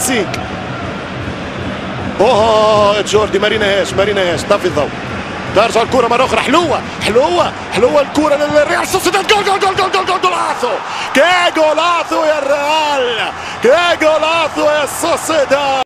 المكسيك. اوه جوردي مارينيز طفي الضوء. ترجع الكرة مرة أخرى. حلوة الكرة للريال سوسيداد. جول جولاسو. كي جولاسو يا الريال، كي جولاسو يا سوسيداد.